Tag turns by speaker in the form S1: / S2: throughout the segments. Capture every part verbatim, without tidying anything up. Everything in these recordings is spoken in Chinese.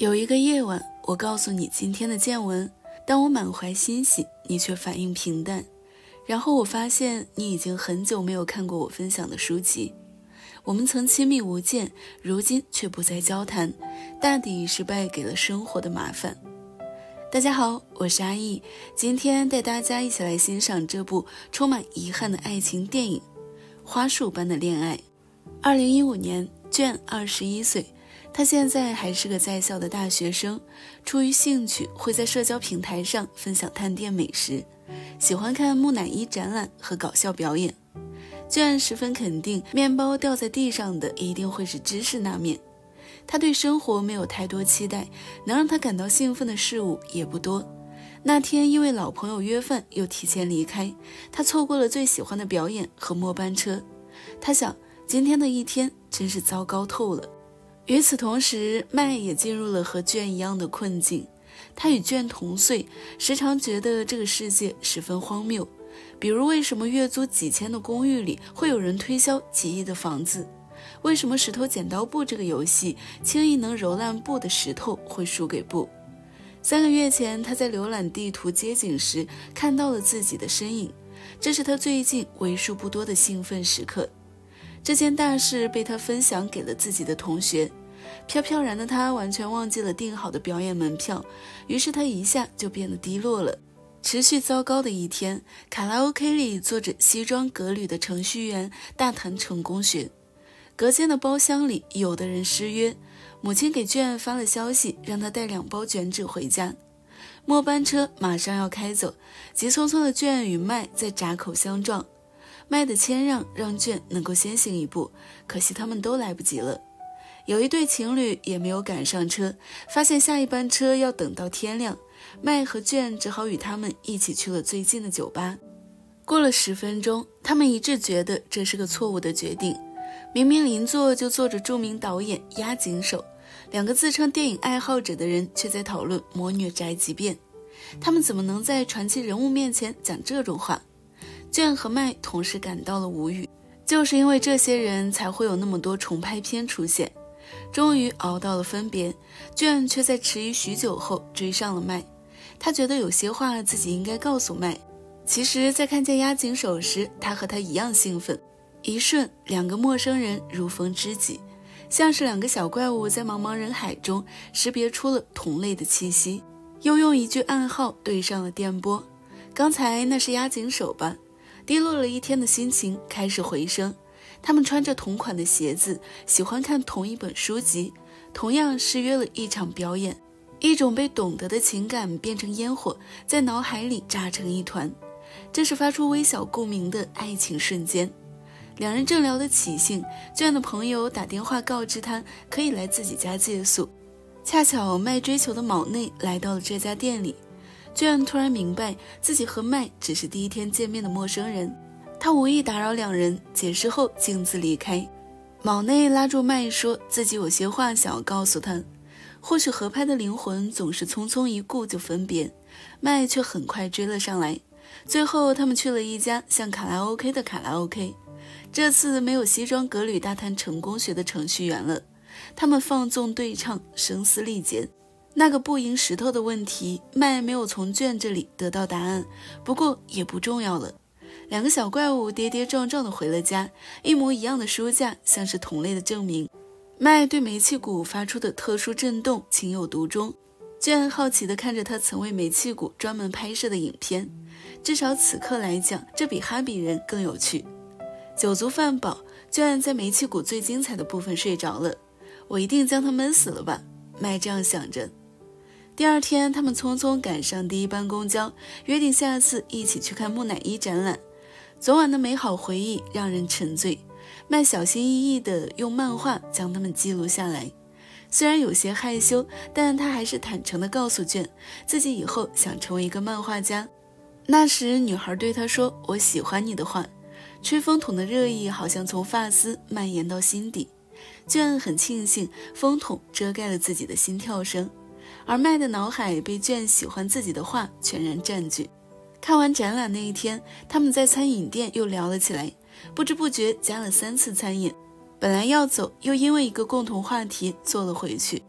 S1: 有一个夜晚，我告诉你今天的见闻，当我满怀欣喜，你却反应平淡。然后我发现你已经很久没有看过我分享的书籍。我们曾亲密无间，如今却不再交谈，大抵是败给了生活的麻烦。大家好，我是阿易，今天带大家一起来欣赏这部充满遗憾的爱情电影《花束般的恋爱》。二零一五年，卷二十一岁，他现在还是个在校的大学生，出于兴趣会在社交平台上分享探店美食，喜欢看木乃伊展览和搞笑表演。卷十分肯定，面包掉在地上的一定会是芝士那面。他对生活没有太多期待，能让他感到兴奋的事物也不多。那天因为老朋友约饭又提前离开，他错过了最喜欢的表演和末班车。他想，今天的一天真是糟糕透了。与此同时，麦也进入了和卷一样的困境。他与卷同岁，时常觉得这个世界十分荒谬，比如为什么月租几千的公寓里会有人推销几亿的房子？为什么石头剪刀布这个游戏轻易能揉烂布的石头会输给布？三个月前，他在浏览地图街景时看到了自己的身影，这是他最近为数不多的兴奋时刻。这件大事被他分享给了自己的同学，飘飘然的他完全忘记了订好的表演门票，于是他一下就变得低落了。持续糟糕的一天，卡拉 OK 里坐着西装革履的程序员大谈成功学。隔间的包厢里，有的人失约，母亲给卷发了消息，让他带两包卷纸回家。末班车马上要开走，急匆匆的卷与麦在闸口相撞，麦的谦让让卷能够先行一步，可惜他们都来不及了。有一对情侣也没有赶上车，发现下一班车要等到天亮，麦和卷只好与他们一起去了最近的酒吧。过了十分钟，他们一致觉得这是个错误的决定。明明邻座就坐着著名导演押井守，两个自称电影爱好者的人却在讨论《魔女宅急便》，他们怎么能在传奇人物面前讲这种话？卷和麦同时感到了无语，就是因为这些人才会有那么多重拍片出现。终于熬到了分别，卷却在迟疑许久后追上了麦。他觉得有些话自己应该告诉麦。其实在看见押井守时，他和他一样兴奋。一瞬，两个陌生人如逢知己，像是两个小怪物在茫茫人海中识别出了同类的气息，又用一句暗号对上了电波。刚才那是押井守吧？低落了一天的心情开始回升。他们穿着同款的鞋子，喜欢看同一本书籍，同样失约了一场表演。一种被懂得的情感变成烟火，在脑海里炸成一团，这是发出微小共鸣的爱情瞬间。两人正聊得起兴，卷的朋友打电话告知他可以来自己家借宿。恰巧麦追求的卯内来到了这家店里，卷突然明白自己和麦只是第一天见面的陌生人，他无意打扰两人，解释后径自离开。卯内拉住麦说自己有些话想要告诉他，或许合拍的灵魂总是匆匆一顾就分别，麦却很快追了上来。最后他们去了一家像卡拉 OK 的卡拉 OK，这次没有西装革履大谈成功学的程序员了，他们放纵对唱，声嘶力竭。那个不赢石头的问题，麦没有从卷这里得到答案，不过也不重要了。两个小怪物跌跌撞撞地回了家，一模一样的书架像是同类的证明。麦对煤气鼓发出的特殊震动情有独钟，卷好奇地看着他曾为煤气鼓专门拍摄的影片，至少此刻来讲，这比哈比人更有趣。酒足饭饱，卷在煤气鼓最精彩的部分睡着了。我一定将他闷死了吧，麦这样想着。第二天，他们匆匆赶上第一班公交，约定下次一起去看木乃伊展览。昨晚的美好回忆让人沉醉，麦小心翼翼地用漫画将它们记录下来。虽然有些害羞，但他还是坦诚地告诉卷，自己以后想成为一个漫画家。那时女孩对他说，我喜欢你的话。吹风筒的热意好像从发丝蔓延到心底，卷很庆幸风筒遮盖了自己的心跳声，而麦的脑海被卷喜欢自己的话全然占据。看完展览那一天，他们在餐饮店又聊了起来，不知不觉加了三次餐饮。本来要走，又因为一个共同话题坐了回去。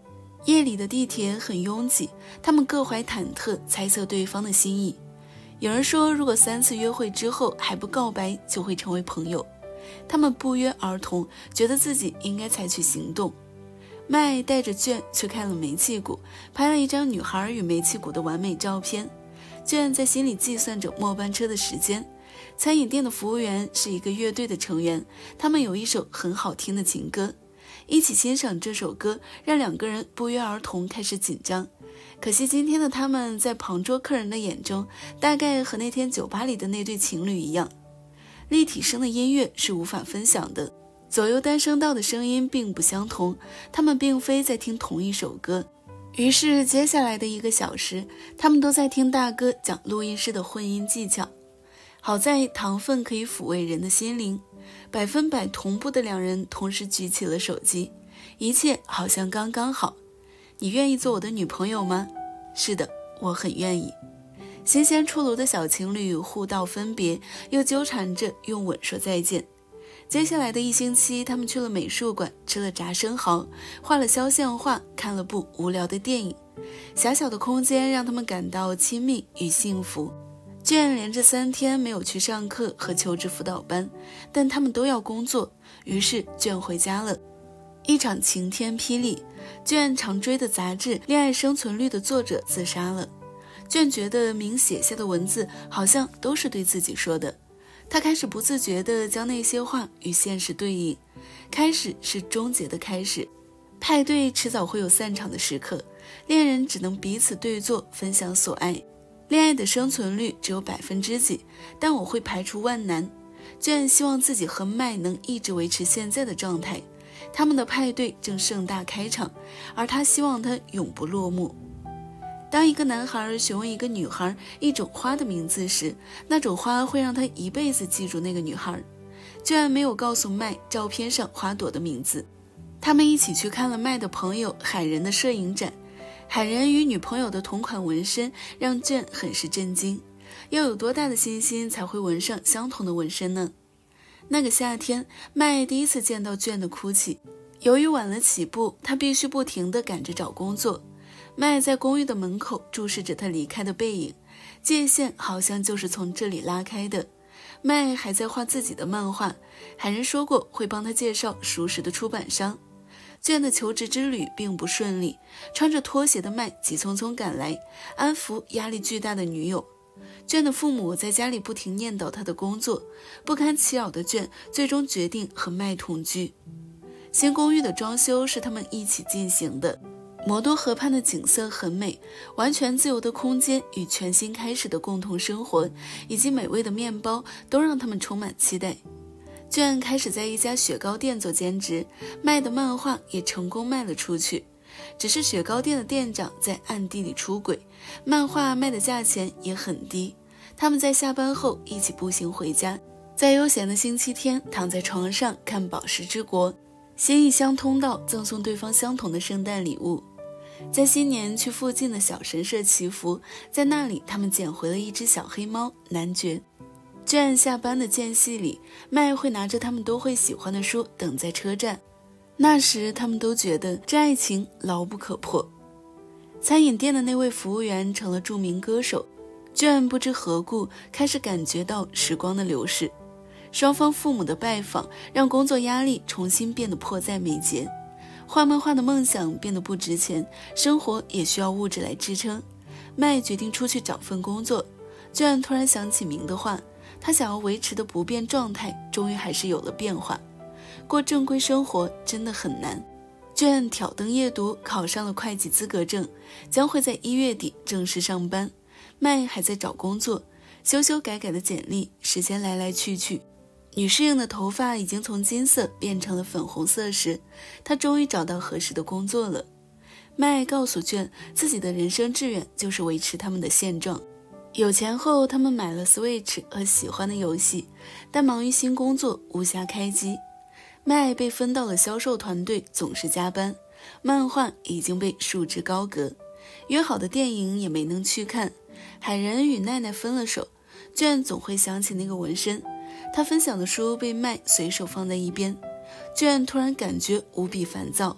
S1: 夜里的地铁很拥挤，他们各怀忐忑，猜测对方的心意。有人说，如果三次约会之后还不告白，就会成为朋友。他们不约而同，觉得自己应该采取行动。麦带着卷去看了煤气谷，拍了一张女孩与煤气谷的完美照片。卷在心里计算着末班车的时间。餐饮店的服务员是一个乐队的成员，他们有一首很好听的情歌。一起欣赏这首歌，让两个人不约而同开始紧张。可惜今天的他们在旁桌客人的眼中，大概和那天酒吧里的那对情侣一样。立体声的音乐是无法分享的，左右单声道的声音并不相同，他们并非在听同一首歌。于是接下来的一个小时，他们都在听大哥讲录音师的混音技巧。好在糖分可以抚慰人的心灵，百分百同步的两人同时举起了手机，一切好像刚刚好。你愿意做我的女朋友吗？是的，我很愿意。新鲜出炉的小情侣互道分别，又纠缠着用吻说再见。接下来的一星期，他们去了美术馆，吃了炸生蚝，画了肖像画，看了部无聊的电影。狭小的空间让他们感到亲密与幸福。卷连着三天没有去上课和求职辅导班，但他们都要工作，于是卷回家了。一场晴天霹雳，卷常追的杂志《恋爱生存率》的作者自杀了。卷觉得明写下的文字好像都是对自己说的，他开始不自觉地将那些话与现实对应。开始是终结的开始，派对迟早会有散场的时刻，恋人只能彼此对坐，分享所爱。恋爱的生存率只有百分之几，但我会排除万难。卷希望自己和麦能一直维持现在的状态，他们的派对正盛大开场，而他希望它永不落幕。当一个男孩询问一个女孩一种花的名字时，那种花会让他一辈子记住那个女孩。卷没有告诉麦照片上花朵的名字。他们一起去看了麦的朋友海人的摄影展。海人与女朋友的同款纹身让卷很是震惊，要有多大的信心才会纹上相同的纹身呢？那个夏天，麦第一次见到卷的哭泣。由于晚了起步，他必须不停地赶着找工作。麦在公寓的门口注视着他离开的背影，界限好像就是从这里拉开的。麦还在画自己的漫画，海人说过会帮他介绍熟识的出版商。卷的求职之旅并不顺利，穿着拖鞋的麦急匆匆赶来，安抚压力巨大的女友。卷的父母在家里不停念叨他的工作，不堪其扰的卷最终决定和麦同居。新公寓的装修是他们一起进行的，摩多河畔的景色很美，完全自由的空间与全新开始的共同生活，以及美味的面包都让他们充满期待。卷开始在一家雪糕店做兼职，卖的漫画也成功卖了出去。只是雪糕店的店长在暗地里出轨，漫画卖的价钱也很低。他们在下班后一起步行回家，在悠闲的星期天躺在床上看《宝石之国》，心意相通到赠送对方相同的圣诞礼物。在新年去附近的小神社祈福，在那里他们捡回了一只小黑猫男爵。卷下班的间隙里，麦会拿着他们都会喜欢的书等在车站。那时他们都觉得这爱情牢不可破。餐饮店的那位服务员成了著名歌手，卷不知何故开始感觉到时光的流逝。双方父母的拜访让工作压力重新变得迫在眉睫，画漫画的梦想变得不值钱，生活也需要物质来支撑。麦决定出去找份工作。卷突然想起明的话，他想要维持的不变状态终于还是有了变化。过正规生活真的很难。卷挑灯夜读，考上了会计资格证，将会在一月底正式上班。麦还在找工作，修修改改的简历，时间来来去去。女适应的头发已经从金色变成了粉红色时，她终于找到合适的工作了。麦告诉卷，自己的人生志愿就是维持他们的现状。有钱后，他们买了 Switch 和喜欢的游戏，但忙于新工作无暇开机。麦被分到了销售团队，总是加班，漫画已经被束之高阁，约好的电影也没能去看。海人与奈奈分了手，卷总会想起那个纹身，他分享的书被麦随手放在一边。卷突然感觉无比烦躁，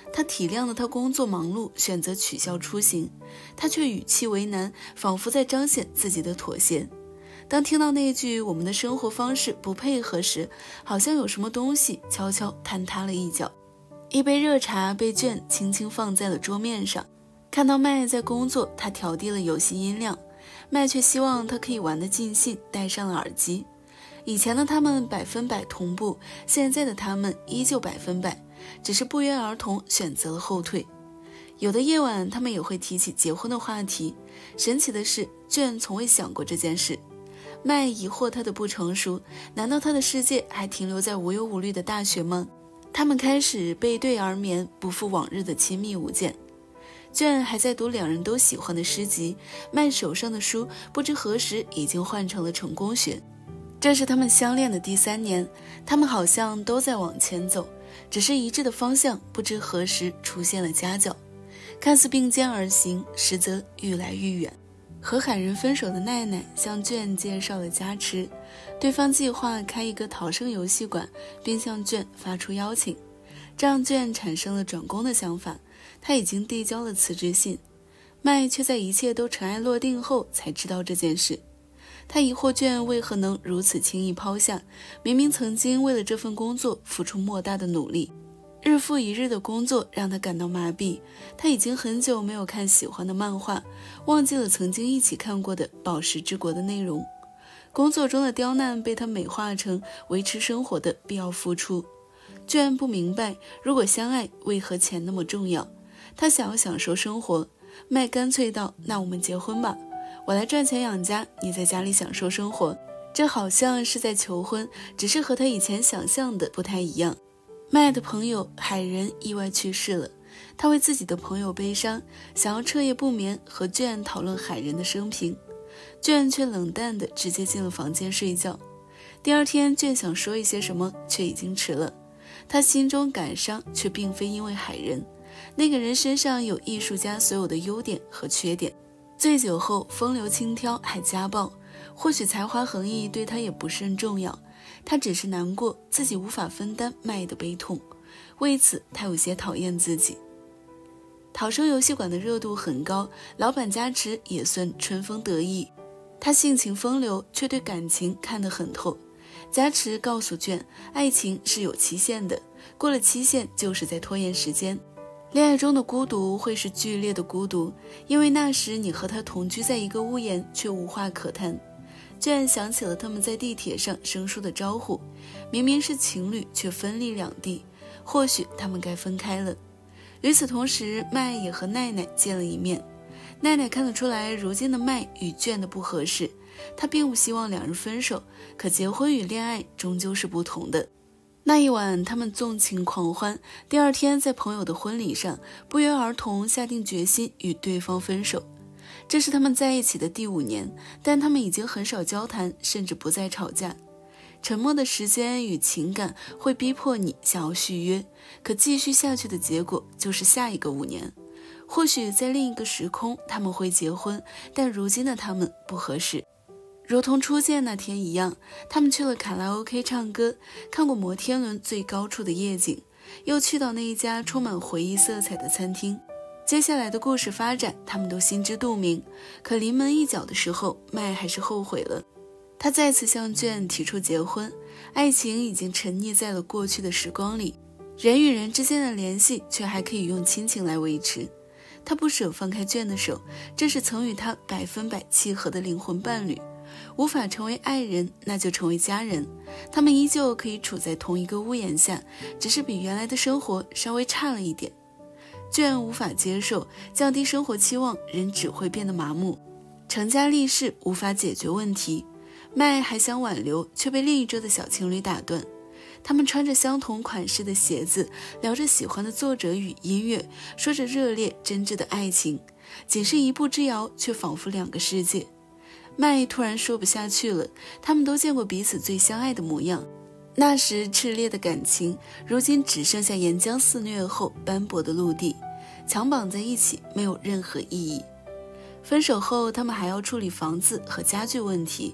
S1: 他体谅了他工作忙碌，选择取消出行，他却语气为难，仿佛在彰显自己的妥协。当听到那句我们的生活方式不配合时，好像有什么东西悄悄坍塌了一角。一杯热茶被卷轻轻放在了桌面上，看到麦在工作，他调低了游戏音量，麦却希望他可以玩得尽兴，戴上了耳机。以前的他们百分百同步，现在的他们依旧百分百，只是不约而同选择了后退。有的夜晚他们也会提起结婚的话题，神奇的是卷从未想过这件事。麦疑惑他的不成熟，难道他的世界还停留在无忧无虑的大学吗？他们开始背对而眠，不复往日的亲密无间。卷还在读两人都喜欢的诗集，麦手上的书不知何时已经换成了成功学。这是他们相恋的第三年，他们好像都在往前走，只是一致的方向不知何时出现了夹角，看似并肩而行，实则愈来愈远。和海人分手的奈奈向卷介绍了加持，对方计划开一个逃生游戏馆，并向卷发出邀请，这让卷产生了转工的想法。他已经递交了辞职信，麦却在一切都尘埃落定后才知道这件事。他疑惑卷为何能如此轻易抛下，明明曾经为了这份工作付出莫大的努力。日复一日的工作让他感到麻痹，他已经很久没有看喜欢的漫画，忘记了曾经一起看过的《宝石之国》的内容。工作中的刁难被他美化成维持生活的必要付出。卷不明白，如果相爱，为何钱那么重要？他想要享受生活。麦干脆道：那我们结婚吧，我来赚钱养家，你在家里享受生活。这好像是在求婚，只是和他以前想象的不太一样。麦的朋友海人意外去世了，他为自己的朋友悲伤，想要彻夜不眠和卷讨论海人的生平，卷却冷淡地直接进了房间睡觉。第二天卷想说一些什么，却已经迟了。他心中感伤，却并非因为海人，那个人身上有艺术家所有的优点和缺点。醉酒后风流轻佻还家暴，或许才华横溢对他也不甚重要，他只是难过自己无法分担麦的悲痛，为此他有些讨厌自己。逃生游戏馆的热度很高，老板加持也算春风得意，他性情风流，却对感情看得很透。加持告诉卷，爱情是有期限的，过了期限就是在拖延时间。恋爱中的孤独会是剧烈的孤独，因为那时你和他同居在一个屋檐，却无话可谈。卷想起了他们在地铁上生疏的招呼，明明是情侣，却分立两地，或许他们该分开了。与此同时，麦也和奈奈见了一面。奈奈看得出来如今的麦与卷的不合适，她并不希望两人分手，可结婚与恋爱终究是不同的。那一晚他们纵情狂欢，第二天在朋友的婚礼上不约而同下定决心与对方分手。这是他们在一起的第五年，但他们已经很少交谈，甚至不再吵架。沉默的时间与情感会逼迫你想要续约，可继续下去的结果就是下一个五年。或许在另一个时空他们会结婚，但如今的他们不合适。如同初见那天一样，他们去了卡拉 OK 唱歌，看过摩天轮最高处的夜景，又去到那一家充满回忆色彩的餐厅。接下来的故事发展他们都心知肚明，可临门一脚的时候，麦还是后悔了。他再次向卷提出结婚，爱情已经沉溺在了过去的时光里，人与人之间的联系却还可以用亲情来维持。他不舍放开卷的手，这是曾与他百分百契合的灵魂伴侣。无法成为爱人，那就成为家人。他们依旧可以处在同一个屋檐下，只是比原来的生活稍微差了一点。卷无法接受，降低生活期望，人只会变得麻木。成家立室无法解决问题，麦还想挽留，却被另一桌的小情侣打断。他们穿着相同款式的鞋子，聊着喜欢的作者与音乐，说着热烈真挚的爱情，仅是一步之遥，却仿佛两个世界。麦突然说不下去了，他们都见过彼此最相爱的模样，那时炽烈的感情，如今只剩下岩浆肆虐后斑驳的陆地，强绑在一起没有任何意义。分手后他们还要处理房子和家具问题，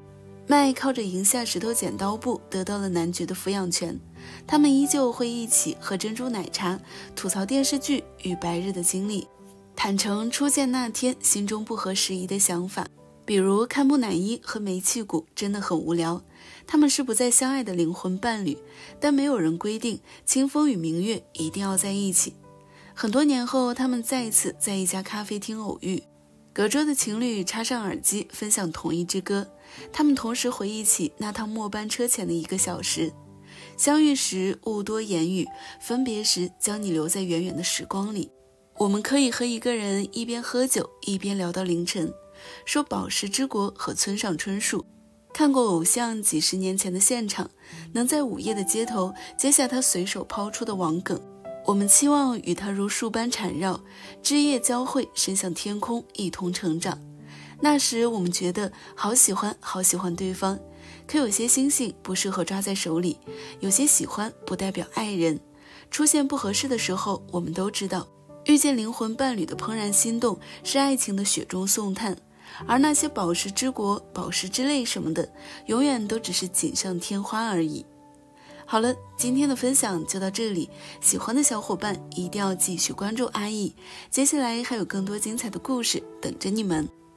S1: 麦靠着赢下石头剪刀布得到了男爵的抚养权，他们依旧会一起喝珍珠奶茶，吐槽电视剧与白日的经历，坦诚初见那天心中不合时宜的想法，比如看木乃伊和煤气鼓真的很无聊。他们是不再相爱的灵魂伴侣，但没有人规定清风与明月一定要在一起。很多年后，他们再次在一家咖啡厅偶遇，隔桌的情侣插上耳机分享同一支歌，他们同时回忆起那趟末班车前的一个小时。相遇时勿多言语，分别时将你留在远远的时光里。我们可以和一个人一边喝酒一边聊到凌晨，说宝石之国和村上春树，看过偶像几十年前的现场，能在午夜的街头接下他随手抛出的网梗。我们期望与他如树般缠绕，枝叶交汇，伸向天空，一同成长。那时我们觉得好喜欢好喜欢对方，可有些星星不适合抓在手里，有些喜欢不代表爱人。出现不合适的时候，我们都知道遇见灵魂伴侣的怦然心动是爱情的雪中送炭，而那些宝石之国、宝石之泪什么的，永远都只是锦上添花而已。好了，今天的分享就到这里，喜欢的小伙伴一定要继续关注阿易，接下来还有更多精彩的故事等着你们。